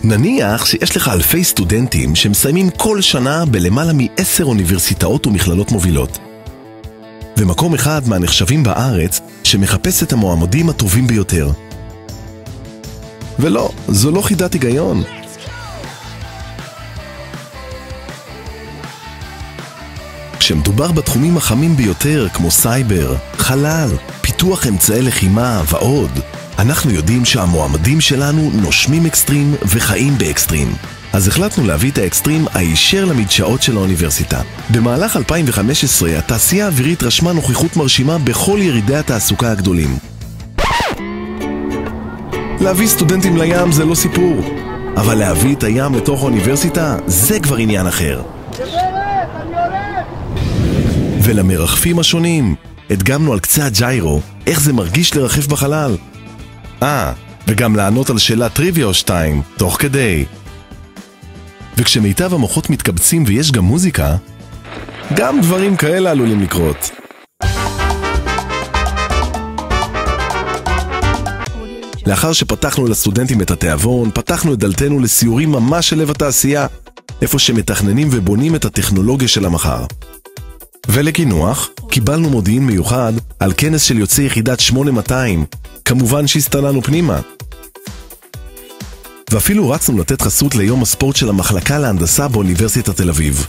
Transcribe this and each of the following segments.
נניח שיש לך אלפי סטודנטים שמסיימים כל שנה בלמעלה מ10 אוניברסיטאות ומכללות מובילות. ומקום אחד מהנחשבים בארץ שמחפש את המועמדים הטובים ביותר. ולא, זו לא חידת היגיון. כשמדובר בתחומים החמים ביותר כמו סייבר, חלל, פיתוח אמצעי לחימה ועוד, אנחנו יודעים שהמועמדים שלנו נושמים אקסטרים וחיים באקסטרים. אז החלטנו להביא את האקסטרים הישר למדשאות של האוניברסיטה. במהלך 2015 התעשייה האווירית רשמה נוכחות מרשימה בכל ירידי התעסוקה הגדולים. להביא סטודנטים לים זה לא סיפור, אבל להביא את הים לתוך האוניברסיטה זה כבר עניין אחר. ולמרחפים השונים הדגמנו על קצה הג'יירו איך זה מרגיש לרחף בחלל. וגם לענות על שאלה טריוויה או שתיים תוך כדי. וכשמיטב המוחות מתקבצים ויש גם מוזיקה, גם דברים כאלה עלולים לקרות. לאחר שפתחנו לסטודנטים את התיאבון, פתחנו את דלתנו לסיורים ממש של לב התעשייה, איפה שמתכננים ובונים את הטכנולוגיה של המחר. ולקינוח, קיבלנו מודיעין מיוחד על כנס של יוצאי יחידת 8200, כמובן שהסתננו פנימה. ואפילו רצנו לתת חסות ליום הספורט של המחלקה להנדסה באוניברסיטת תל אביב.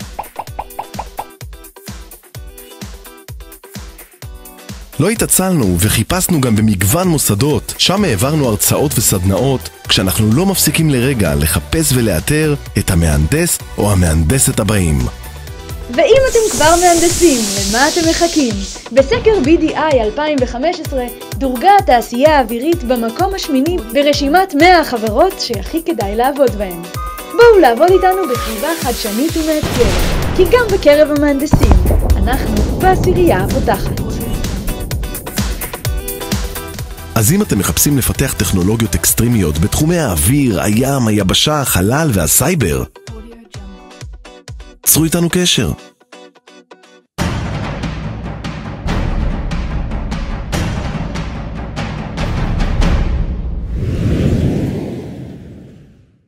לא התעצלנו וחיפשנו גם במגוון מוסדות, שם העברנו הרצאות וסדנאות, כשאנחנו לא מפסיקים לרגע לחפש ולאתר את המהנדס או המהנדסת הבאים. ואם אתם כבר מהנדסים, למה אתם מחכים? בסקר BDI 2015 דורגה התעשייה האווירית במקום השמיני ברשימת 100 החברות שהכי כדאי לעבוד בהן. בואו לעבוד איתנו בסביבה חדשנית ומאתגרת, כי גם בקרב המהנדסים אנחנו בעשירייה הפותחת. אז אם אתם מחפשים לפתח טכנולוגיות אקסטרימיות בתחומי האוויר, הים, היבשה, החלל והסייבר, צרו איתנו קשר.